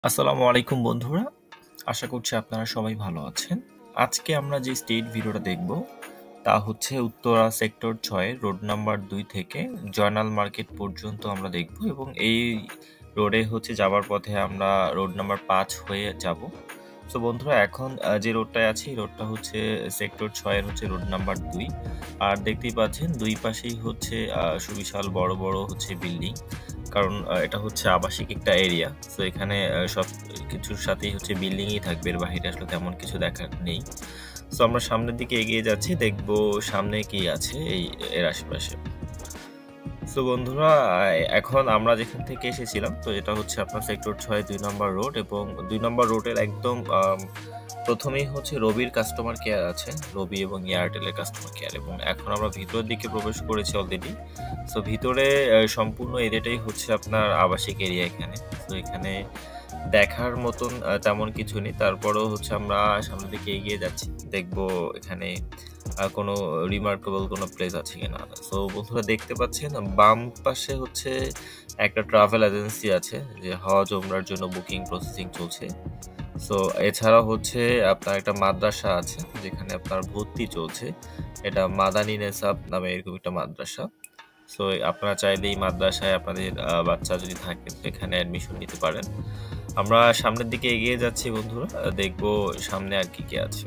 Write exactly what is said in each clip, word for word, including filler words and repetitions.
আসসালামু আলাইকুম বন্ধুরা, আশা করছি আপনারা সবাই ভালো আছেন। আজকে আমরা যে স্টেট ভিডিওটা দেখব তা হচ্ছে উত্তরা সেক্টর ছয় রোড নাম্বার দুই থেকে জয়নাল মার্কেট পর্যন্ত আমরা দেখব এবং এই রোডে হচ্ছে যাওয়ার পথে আমরা রোড নাম্বার পাঁচ হয়ে যাব। তো বন্ধুরা এখন আহ, যে রোডটায় আছি এই রোডটা হচ্ছে সেক্টর ছয়ের হচ্ছে রোড নাম্বার দুই। আর দেখতেই পাচ্ছেন দুই পাশেই হচ্ছে আহ, সুবিশাল বড় বড় হচ্ছে বিল্ডিং, কারণ আহ, এটা হচ্ছে আবাসিক একটা এরিয়া। তো এখানে আহ, সব কিছুর সাথেই হচ্ছে বিল্ডিংই থাকবে, এর বাইরে আসলে তেমন কিছু দেখার নেই। তো আমরা সামনের দিকে এগিয়ে যাচ্ছি, দেখবো সামনে কি আছে এই এর আশেপাশে। তো বন্ধুরা আহ, এখন আমরা যেখান থেকে এসেছিলাম, তো এটা হচ্ছে আপনার সেক্টর ছয় দুই নম্বর রোড, এবং দুই নম্বর রোডের একদম আম, প্রথমেই হচ্ছে রবির কাস্টমার কেয়ার আছে, রবি এবং এয়ারটেলের কাস্টমার কেয়ার। এবং এখন আমরা ভিতরের দিকে প্রবেশ করেছি অলরেডি। তো ভিতরে আহ, সম্পূর্ণ এরিয়াটাই হচ্ছে আপনার আবাসিক এরিয়া এখানে। তো এখানে দেখার মতন আহ, তেমন কিছু নেই, তারপরেও হচ্ছে আমরা সামনের দিকে এগিয়ে যাচ্ছি, দেখবো এখানে আহ, কোনো রিমার্কেবল কোনো প্লেস আছে কিনা। সো বন্ধুরা দেখতে পাচ্ছেন বাম পাশে হচ্ছে একটা ট্রাভেল এজেন্সি আছে, যে হজ ওমরার জন্য বুকিং প্রসেসিং চলছে। সো এছাড়া হচ্ছে আপনার একটা মাদ্রাসা আছে যেখানে আপনার ভর্তি চলছে, এটা মাদানী নেসাব নামে এরকম একটা মাদ্রাসা। সো আপনারা চাইলে এই মাদ্রাসায় আপনাদের আহ, বাচ্চা যদি থাকে তো এখানে অ্যাডমিশন নিতে পারেন। আমরা সামনের দিকে এগিয়ে যাচ্ছি বন্ধুরা, আহ, দেখবো সামনে আর কি কি আছে।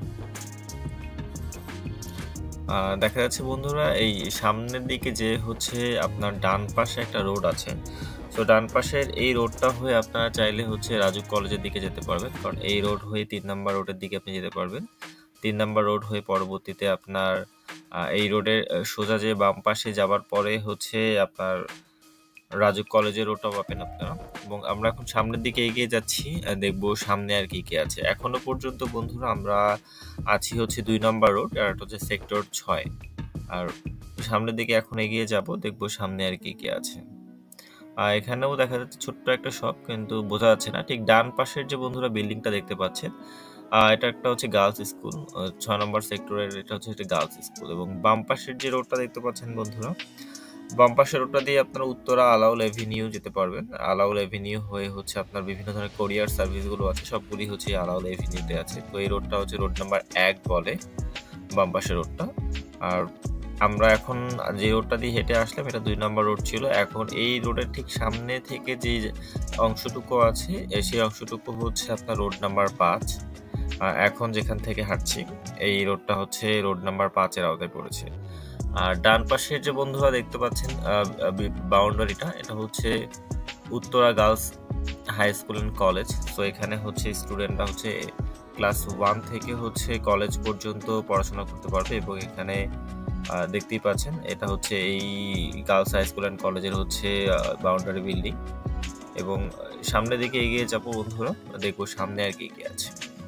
আহ, দেখা যাচ্ছে বন্ধুরা এই সামনের দিকে যে হচ্ছে আপনার ডান পাশে একটা রোড আছে। তো ডান পাশের এই রোডটা হয়ে আপনারা চাইলে হচ্ছে রাজু কলেজের দিকে যেতে পারবেন, কারণ এই রোড হয়ে তিন নাম্বার রোডের দিকে আপনি যেতে পারবেন। তিন নাম্বার রোড হয়ে পরবর্তীতে আপনার আহ, এই রোডের আহ, সোজা যে বাম পাশে যাবার পরে হচ্ছে আপনার রাজু কলেজের রোডটা পাবেন আপনারা। এবং আমরা এখন সামনের দিকে এগিয়ে যাচ্ছি, আহ, দেখবো সামনে আর কি কি আছে। এখনো পর্যন্ত বন্ধুরা আমরা আছি হচ্ছে দুই নম্বর রোড, আর এটা হচ্ছে সেক্টর ছয়। আর সামনের দিকে এখন এগিয়ে যাব, দেখবো সামনে আর কি কি আছে। আর এখানেও দেখা যাচ্ছে ছোট্ট একটা শপ, কিন্তু বোঝা যাচ্ছে না। ঠিক ডান পাশের যে বন্ধুরা বিল্ডিংটা দেখতে পাচ্ছেন, আহ, এটা একটা হচ্ছে গার্লস স্কুল, ছয় নম্বর সেক্টরের এটা হচ্ছে একটা গার্লস স্কুল। এবং বাম পাশের যে রোডটা দেখতে পাচ্ছেন বন্ধুরা, বাম পাশের রোডটা দিয়ে আপনারা উত্তরা আলাউল এভিনিউ যেতে পারবেন। আলাউল এভিনিউ হয়ে হচ্ছে আপনার বিভিন্ন ধরনের কোরিয়ার সার্ভিসগুলো আছে, সবগুলি হচ্ছে এই আলাউল এভিনিউতে আছে। তো এই রোডটা হচ্ছে রোড নাম্বার এক বলে, বাম পাশের রোডটা। আর আমরা এখন যে রোডটা দিয়ে হেঁটে আসলাম এটা দুই নম্বর রোড ছিল। এখন এই রোডের ঠিক সামনে থেকে যে অংশটুকু আছে এ সেই অংশটুকু হচ্ছে আপনার রোড নাম্বার পাঁচ। আর এখন যেখান থেকে হাঁটছি এই রোডটা হচ্ছে রোড নাম্বার পাঁচের আওতায় পড়েছে। আর ডান পাশের যে বন্ধুরা দেখতে পাচ্ছেন বাউন্ডারিটা, এটা হচ্ছে Uttara girls high school and college. তো এখানে হচ্ছে স্টুডেন্টরা হচ্ছে ক্লাস ওয়ান থেকে হচ্ছে কলেজ পর্যন্ত পড়াশোনা করতে পারবে। এবং এখানে আহ, দেখতেই পাচ্ছেন এটা হচ্ছে এই গার্লস হাই স্কুল অ্যান্ড কলেজের হচ্ছে বাউন্ডারি বিল্ডিং। এবং সামনের দিকে এগিয়ে যাবো বন্ধুরা, দেখবো সামনে আর কি কি আছে।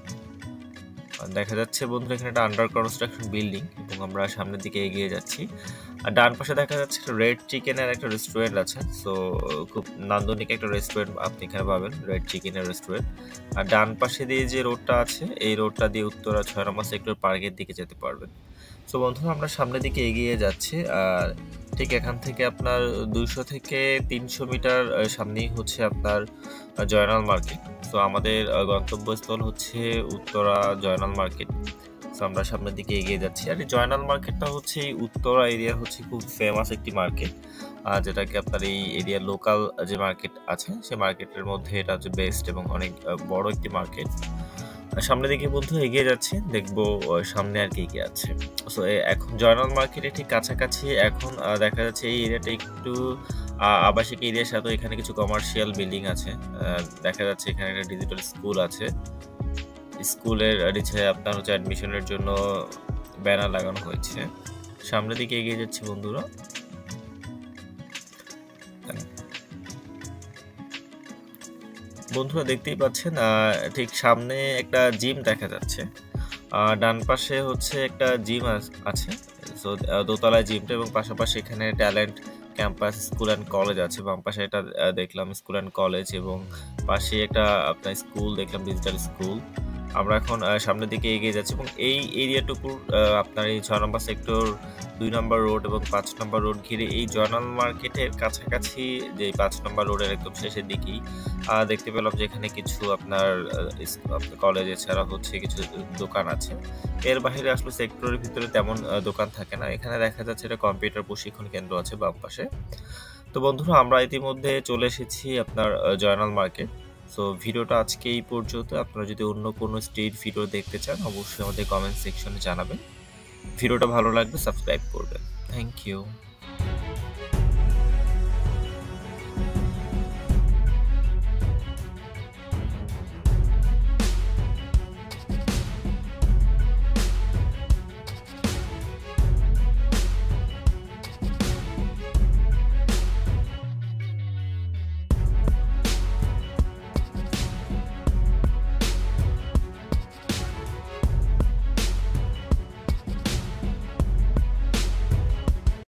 আর দেখা যাচ্ছে বন্ধুরা এখানে একটা আন্ডার কনস্ট্রাকশন বিল্ডিং, এবং আমরা সামনের দিকে এগিয়ে যাচ্ছি। আর ডান পাশে দেখা যাচ্ছে একটা রেড চিকেনের একটা রেস্টুরেন্ট আছে। সো খুব নান্দনিক একটা রেস্টুরেন্ট আপনি এখানে পাবেন, রেড চিকেনের রেস্টুরেন্ট। আর ডান পাশে দিয়ে যে রোডটা আছে এই রোডটা দিয়ে উত্তরা ছয় নম্বর সেক্টর পার্কের দিকে যেতে পারবেন। সো বন্ধুরা আমরা সামনের দিকে এগিয়ে যাচ্ছি, আর ঠিক এখান থেকে আপনার দুইশো থেকে তিনশো মিটার আহ, সামনেই হচ্ছে আপনার আহ, জয়নাল মার্কেট। তো আমাদের আহ, গন্তব্যস্থল হচ্ছে উত্তরা জয়নাল মার্কেট। তো আমরা সামনের দিকে এগিয়ে যাচ্ছি। আর এই জয়নাল মার্কেটটা হচ্ছে এই উত্তরা এরিয়ার হচ্ছে খুব ফেমাস একটি মার্কেট, যেটাকে আপনার এই এরিয়ার লোকাল যে মার্কেট আছে সেই মার্কেটের মধ্যে এটা হচ্ছে বেস্ট এবং অনেক আহ, বড় একটি মার্কেট। সামনের দিকে বন্ধু এগিয়ে যাচ্ছে, দেখবো আহ, সামনে আর কি কি আছে। সো এখন জয়নাল মার্কেটে ঠিক কাছাকাছি এখন আহ, দেখা যাচ্ছে এই এরিয়াটা একটু আহ, আবাসিক এরিয়ার সাথে এখানে কিছু কমার্শিয়াল বিল্ডিং আছে। আহ, দেখা যাচ্ছে এখানে একটা ডিজিটাল স্কুল আছে, স্কুলের নিচে আপনার হচ্ছে অ্যাডমিশনের জন্য ব্যানার লাগানো হয়েছে। সামনের দিকে এগিয়ে যাচ্ছে বন্ধুরা, বন্ধুরা দেখতেই পাচ্ছেন আহ, ঠিক সামনে একটা জিম দেখা যাচ্ছে। আহ, ডান পাশে হচ্ছে একটা জিম আছে, তো দোতলায় জিমটা, এবং পাশাপাশি এখানে talent campus school and college আছে। বাম পাশে এটা আহ, দেখলাম স্কুল অ্যান্ড কলেজ, এবং পাশে একটা আপনার স্কুল দেখলাম, ডিজিটাল স্কুল। আমরা এখন আহ, সামনের দিকে এগিয়ে যাচ্ছি এবং এই এরিয়াটুকুর আহ, আপনার এই ছয় নম্বর সেক্টর, দুই নম্বর রোড এবং পাঁচ নম্বর রোড ঘিরে এই জয়নাল মার্কেটের কাছাকাছি, যে পাঁচ নম্বর রোডের একদম শেষের দিকেই আহ, দেখতে পেলাম যে এখানে কিছু আপনার কলেজ এছাড়া হচ্ছে কিছু দোকান আছে। এর বাইরে আসলে সেক্টরের ভিতরে তেমন আহ, দোকান থাকে না। এখানে দেখা যাচ্ছে এটা কম্পিউটার প্রশিক্ষণ কেন্দ্র আছে বাম পাশে। তো বন্ধুরা, আমরা ইতিমধ্যে চলে এসেছি আপনার আহ, জয়নাল মার্কেট। সো ভিডিওটা আজকে এই পর্যন্ত। আপনারা যদি অন্য কোনো স্ট্রিট ভিডিও দেখতে চান অবশ্যই আমাদের কমেন্ট সেকশনে জানাবেন। ভিডিওটা ভালো লাগবে সাবস্ক্রাইব করবেন। Thank you.